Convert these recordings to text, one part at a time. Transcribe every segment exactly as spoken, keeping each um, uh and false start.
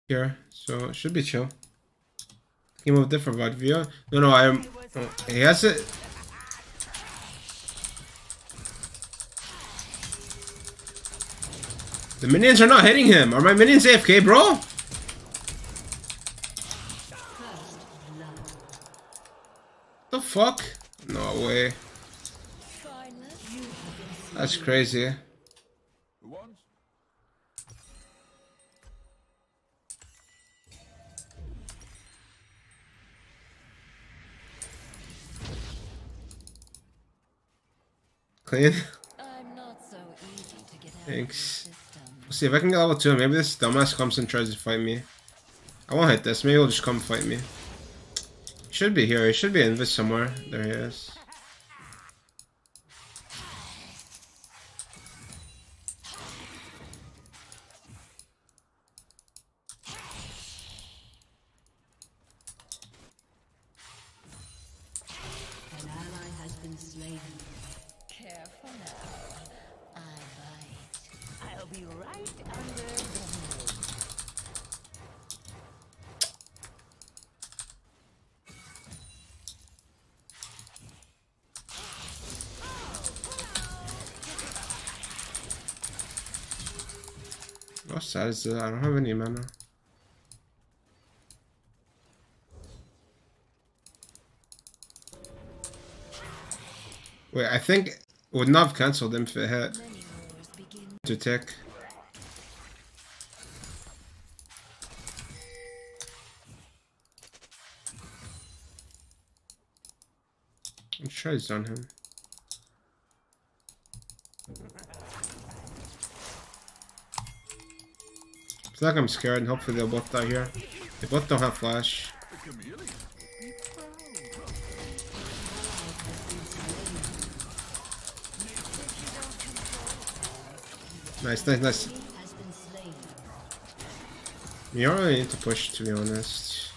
here, so it should be chill. Game of different vibe view. No, no, I'm. Oh, he has it. The minions are not hitting him. Are my minions A F K, bro? The fuck? No way. That's crazy. Clean. Thanks. We'll see if I can get level two. Maybe this dumbass comes and tries to fight me. I won't hit this. Maybe he'll just come fight me. He should be here. He should be in this somewhere. There he is. What sad is that? I don't have any mana. Wait, I think it would not have cancelled him if it hit. To tick. I'm sure he's on him. I feel like I'm scared and hopefully they'll both die here. They both don't have flash. Nice, nice, nice. You don't really need to push, to be honest.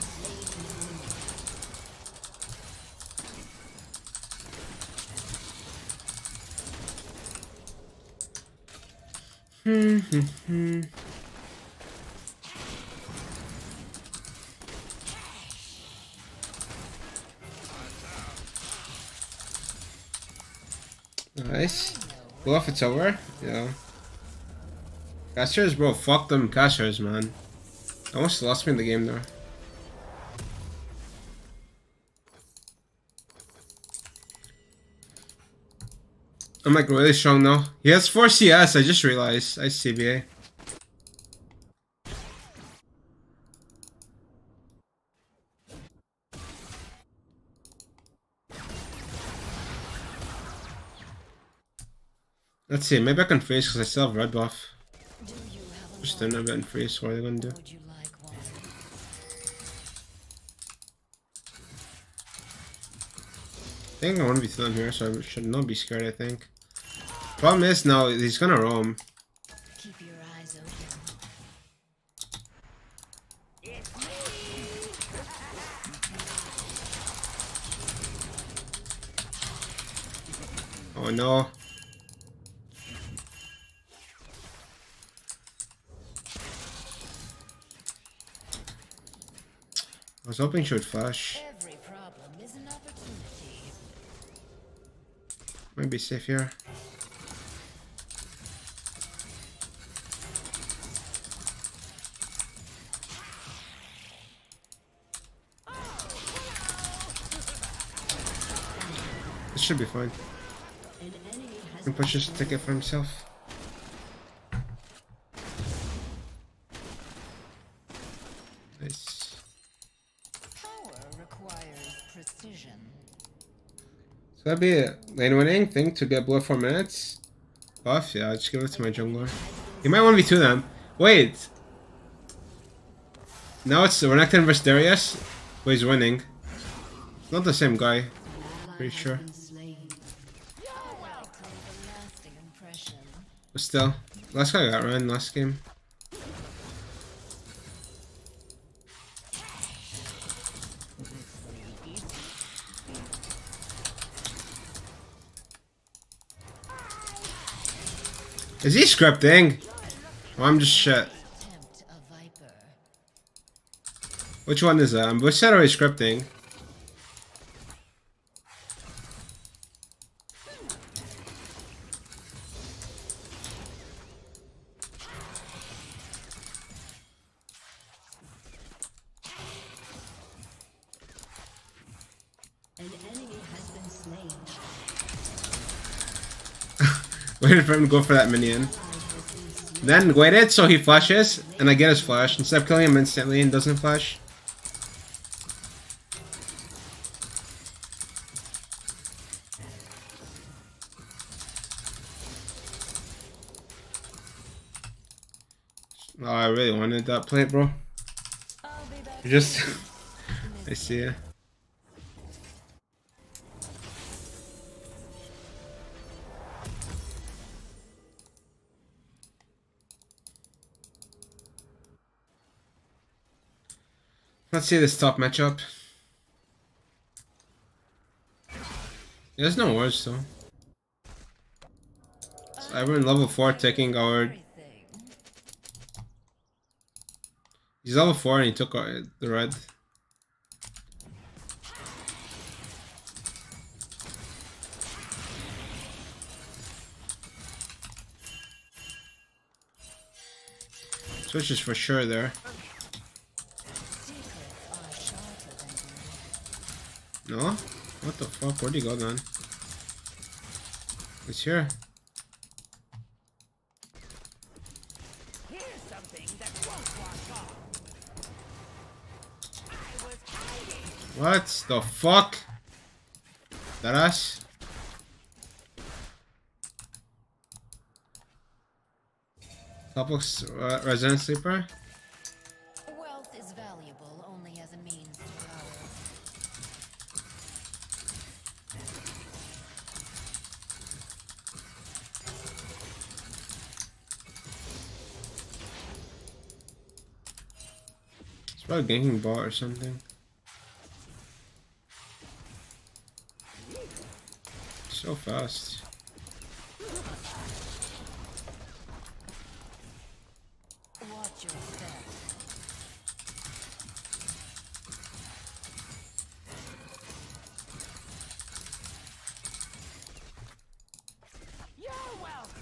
Hmm, hmm, hmm. Nice. Well, if it's over, yeah. Casters, bro, fuck them casters, man. Almost lost me in the game though. I'm like really strong now. He has four C S, I just realized. I C B A. Let's see, maybe I can freeze because I still have red buff. Just stand a bit and freeze, what are they gonna do? I think I want to be still in here, so I should not be scared, I think. Problem is now, he's gonna roam. Keep your eyes open. Oh no. I was hoping she would flash. Every problem is an opportunity. Might be safe here. This should be fine. He can push his ticket for himself. Nice. So that'd be a lane winning thing to get below four minutes. Buff, yeah, I'll just give it to my jungler. He might one v two them. Wait! Now it's Renekton versus Darius. But he's winning. Not the same guy. Pretty sure. But still. Last guy got ran last game. Is he scripting? Well, I'm just shit. Which one is that? Um, which set are we scripting? Waited for him to go for that minion. Then waited so he flashes, and I get his flash. Instead of killing him instantly and doesn't flash. Oh, I really wanted that plate, bro. You just... I see ya. Let's see this top matchup. There's no words though. So everyone level four taking our... He's level four and he took our, the red. Switch is for sure there. No? What the fuck? Where'd he go then? It's here. What the fuck? That ass? Topless uh, resident sleeper? Wealth is valuable only as a means to power. It's probably ganking bot or something. So fast. Watch your step. You're welcome.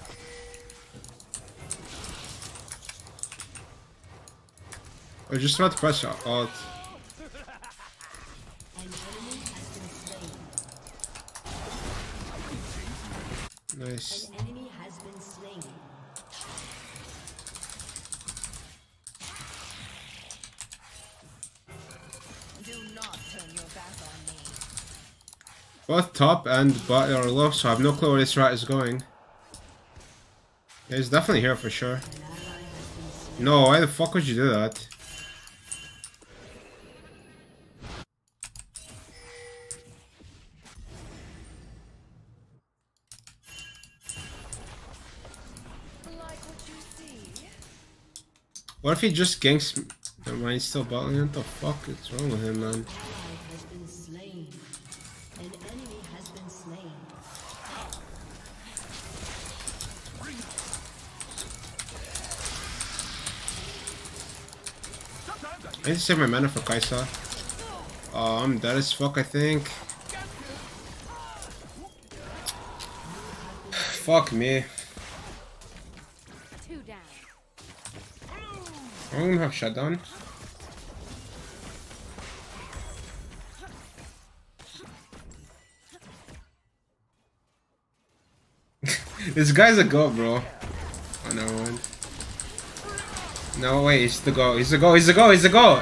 I just about to press alt. Nice. An enemy has been slain. Do not turn your back on me. Both top and bot are low, so I have no clue where this rat is going. Yeah, he's definitely here for sure. No, why the fuck would you do that? What if he just ganks? Never mind, he's still battling. What the fuck is wrong with him, man? Has been slain. An enemy has been slain. I need to save my mana for Kai'Sa. Oh, I'm dead as fuck, I think. Fuck me. Two down. I'm gonna have shutdown. This guy's a goat, bro. Oh, never mind. No, wait, he's the goat. He's the goat. He's the goat. He's the goat.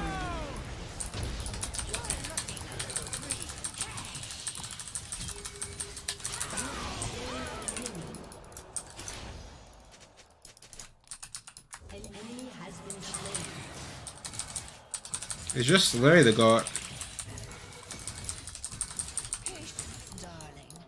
An enemy has been slain. He's just literally the goat. Darling.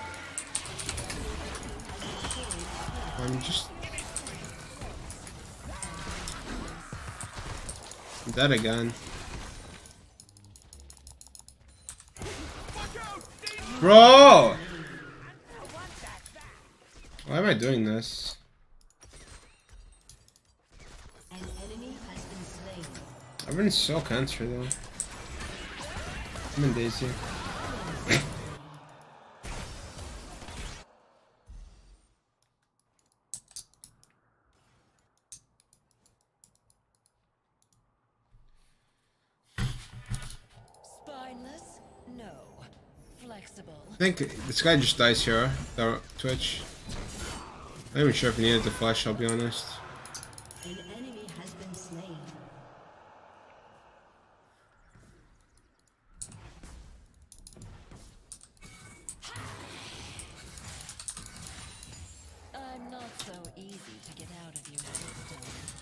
I'm just... dead again. Bro! Why am I doing this? An enemy has been slain. I've been so cancer though. I'm in Daisy. Spineless? No. Flexible. I think this guy just dies here. The Twitch. I'm not even sure if he needed the flash, I'll be honest. An enemy has been slain. I'm not so easy to get out of your system.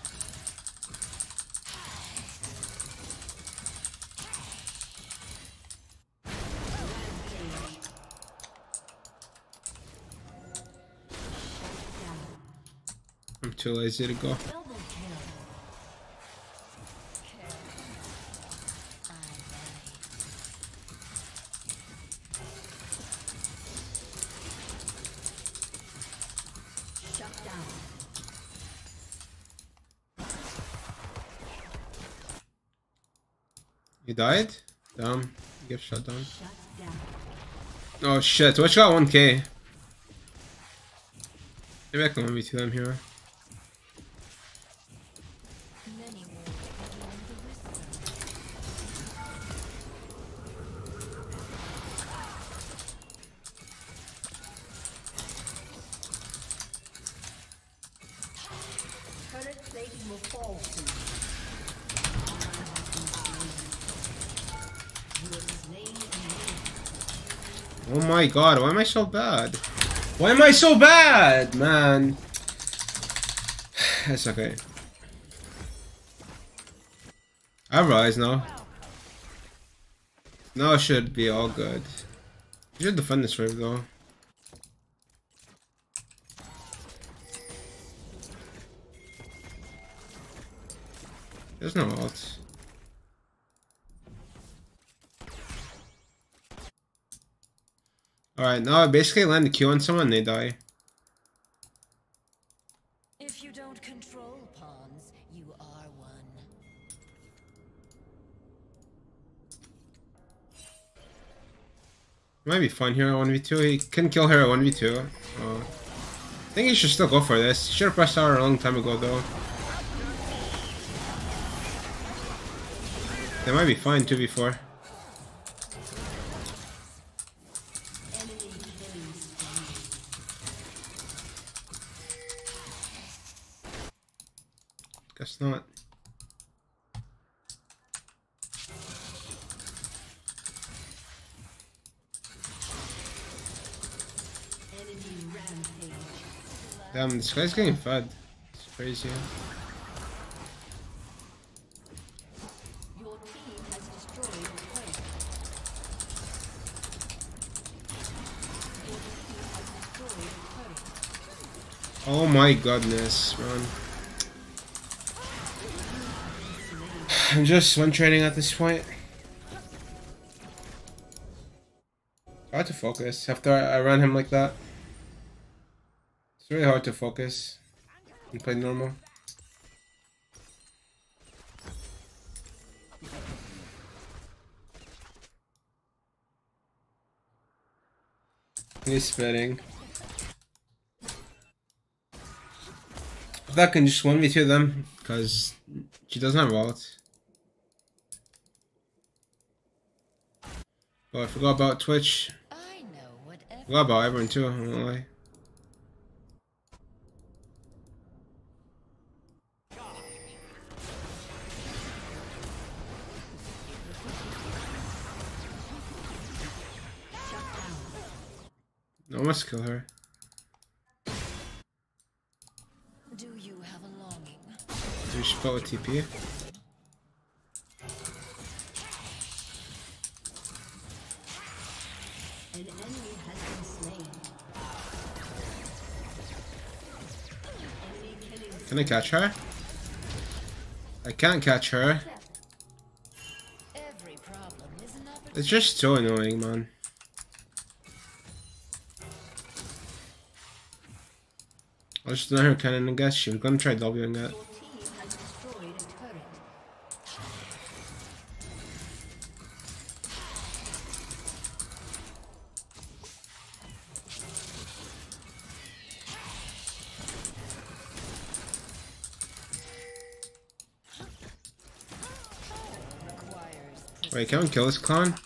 I'm too lazy to go. Double kill. I'm Shut down. You died? Damn. Get shut down. Shut down. Oh shit, Twitch got one K. Maybe I can one v two them here. Many will join the whisper. Turret plating will fall soon. You have slain an enemy. Oh my god, why am I so bad? Why am I so bad, man? It's okay. I rise now. Now it should be all good. You should defend this wave though. There's no ult. Alright, now I basically land the Q on someone and they die. If you don't control pawns, you are one. Might be fun here at one v two. He can kill her at one v two. Uh, I think he should still go for this. Should have pressed R a long time ago though. They might be fine two v four. Enemy killing spree. Guess not. Enemy rampage. Damn, this guy's getting fed. It's crazy. Your team has destroyed a turret. Your team has destroyed a turret. Oh my goodness, man. I'm just one trading at this point. Hard to focus after I run him like that. It's really hard to focus and play normal. He's spitting. If that can just one v two them, because she doesn't have ult. Oh, I forgot about Twitch. I know whatever. Forgot about everyone too, I won't lie. I must kill her. Do you have a longing? Do we spell with T P? An enemy has been slain. Enemy killing Can I catch her? I can't catch her. It's just so annoying, man. I'll just let her cannon, I guess. She was gonna try Wing that. Your team has destroyed a turret. Wait, can we kill this clown?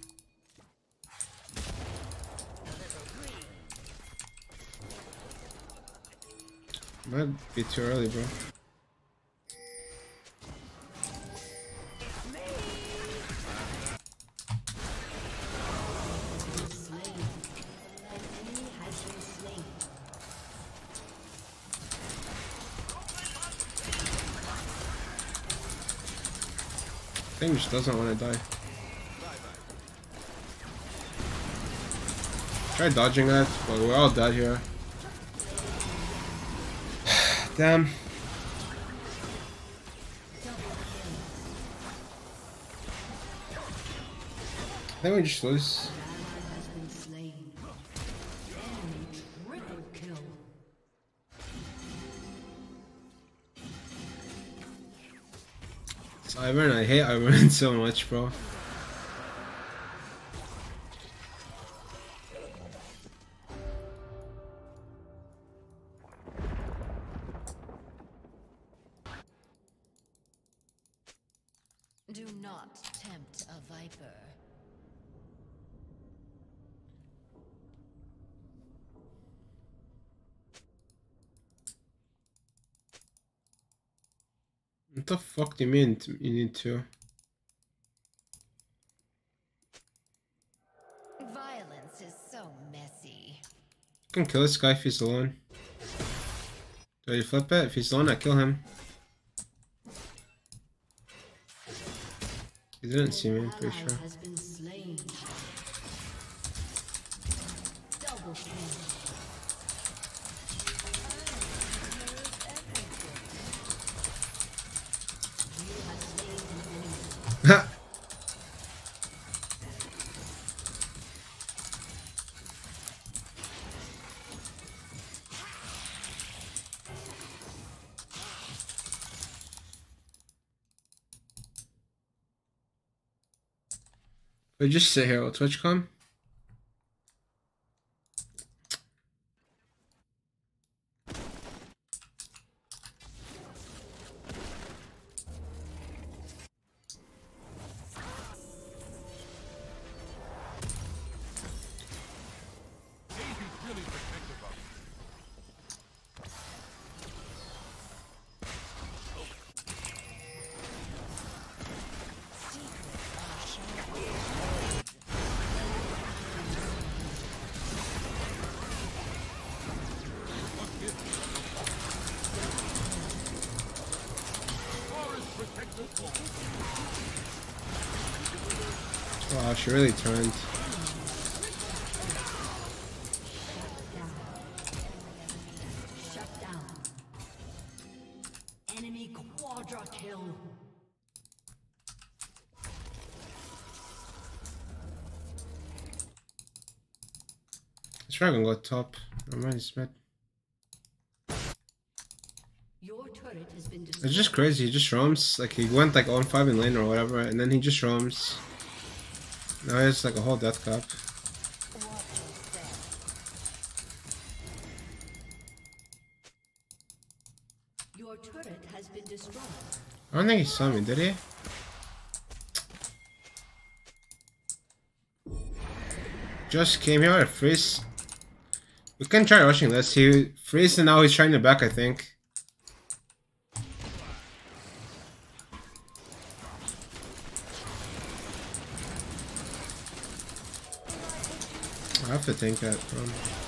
Might be too early, bro. Slain. An enemy has been slain. Thing just doesn't want to die. Try dodging that, but we're all dead here. Damn. I think we just lose. Ally has been slain. Enemy triple kill. It's Ivern, I hate Ivern so much, bro. Do not tempt a viper. What the fuck do you mean t- you need to? Violence is so messy. I can kill this guy if he's alone. Do I flip it? If he's alone, I kill him. He didn't see me, I'm pretty Ally sure. has been slain. Double kill. You have slain an enemy. We just sit here, will Twitch come? Wow, she really turned. Shut down. Enemy quadra kill. This dragon go top. I'm ready, Smith. Your turret has been destroyed. It's just crazy, he just roams. Like, he went like on five in lane or whatever, and then he just roams. Now he has like a whole death cap. Your turret has been destroyed. I don't think he saw me, did he? Just came here, freeze. We can try rushing this. He freeze and now he's trying to back, I think. I have to think that. Um,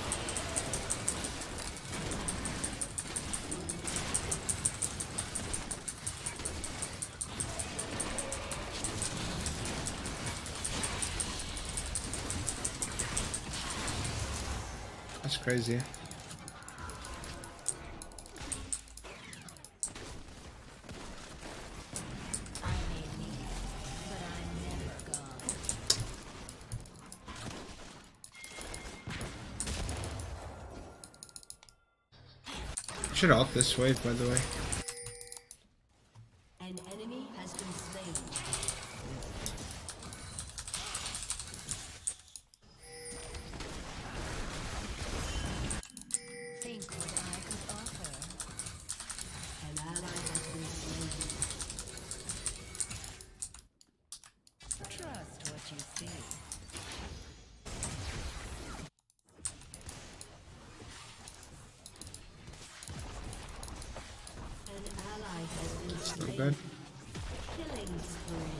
that's crazy. I may leave, but I'm never gone. Should ult this wave, by the way. An enemy has been slain. Think what I could offer. An ally has been slain. Trust what you see. An ally has been Not slain. bad. Killing spree.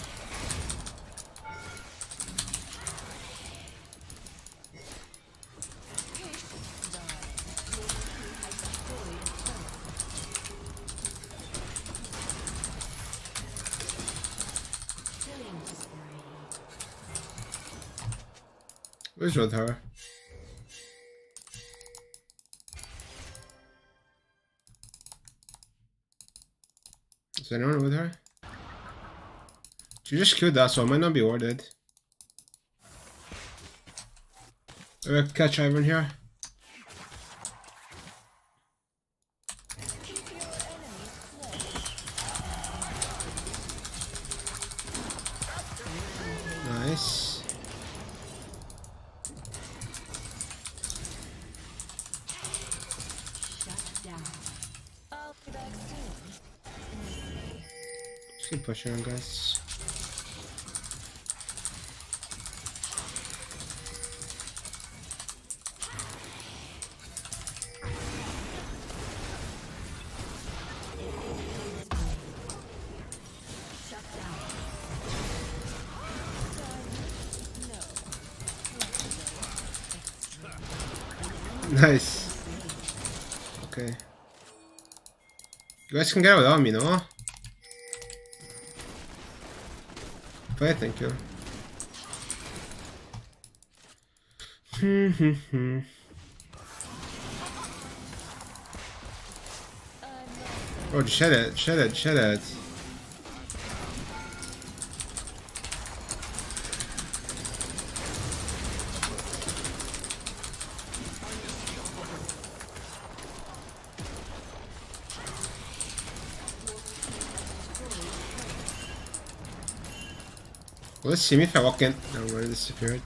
Killing spree. Where's with her? Is anyone with her? She just killed that, so it might not be warded. Maybe I can catch Ivan here. Keep your enemies close. Nice. Shut down. I'll be back soon. Just keep pushing on, guys. Shut down. Nice. Okay. You guys can get it without me, no? Play, thank you. Hmm, hmm, hmm. Oh, shed it, shed it, shed it. Will this see me if I walk in? No, where disappeared.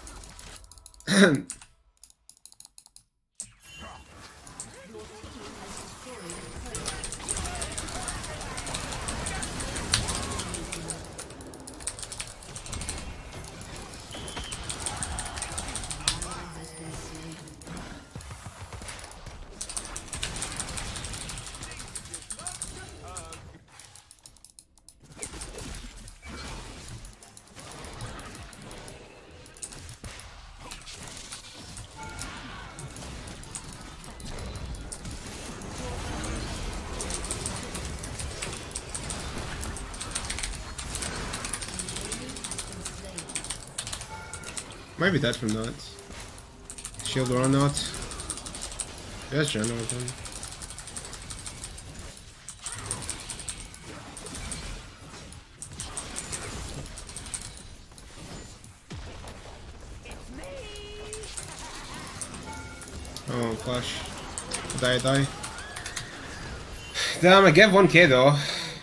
Might be dead from that. Shield or not. There's Jen open. Oh, flash. Die, die. Damn, I get one K though.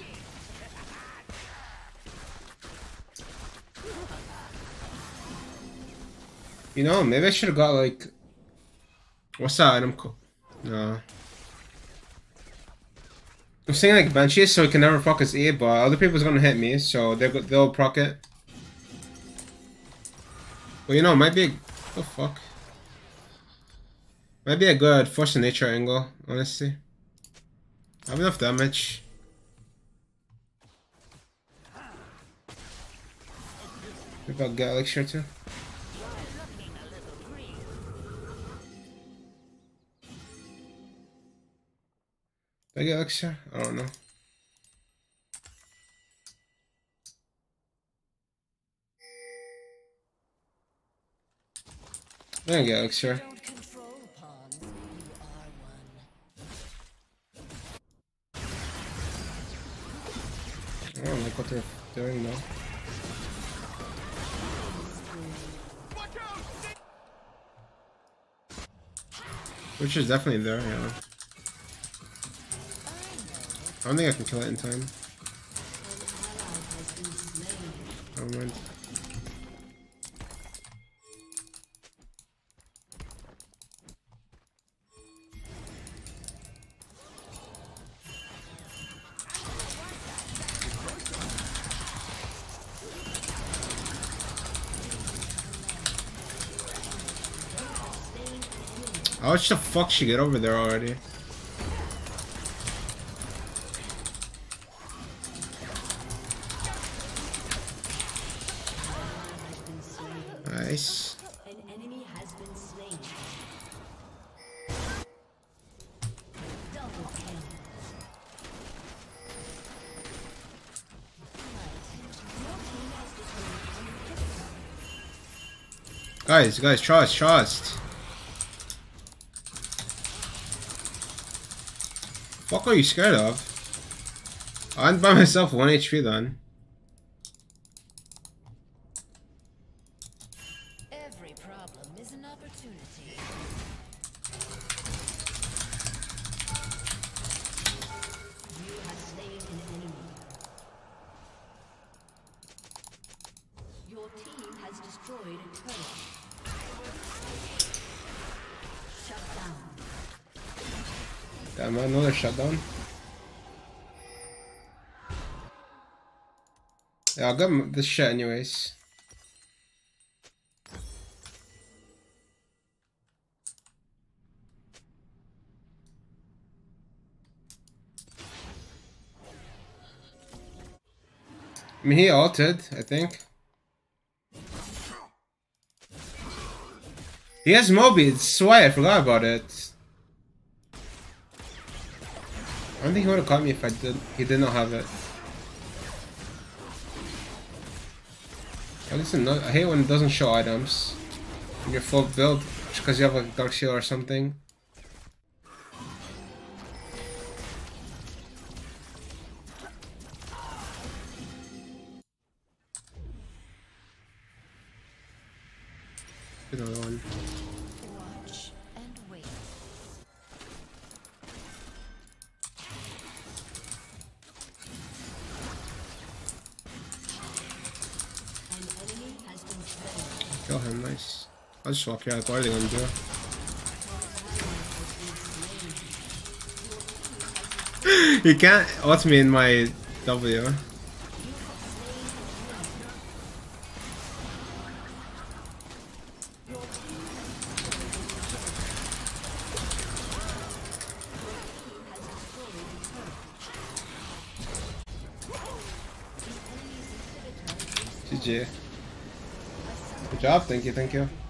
You know, maybe I should have got like, what's that item called? No. I'm saying like Banshee, so he can never proc his E, but other people's gonna hit me, so they'll they'll proc it. Well, you know, it might be. A, oh fuck. Might be a good force of nature angle, honestly. I have enough damage. Maybe I'll get elixir too. Did I get elixir? I don't know. I didn't get elixir. Don't control pawns. You are one. I don't like what they're doing now. Which is definitely there, yeah. I don't think I can kill it in time. An ally has been slain. Never mind. How the fuck she get over there already? Nice. An enemy has been slain. Double kill. Guys, guys, trust, trust. What are you scared of? I'm by myself, one H P then. Every problem is an opportunity. You have slain an enemy. Your team has destroyed a turret. Shut down. Damn, another shutdown. Yeah, I'll get this shit anyways. I mean, he ulted, I think. He has Moby, it's why I forgot about it. I don't think he would have caught me if I did. He did not have it. At least not, I hate when it doesn't show items in your full build because you have like Dark Shield or something. Another one. Watch and wait. An enemy has been slain. Kill him, nice. I'll just walk here, like, what are they gonna do? You can't ult me in my W. G G. Good job, thank you, thank you.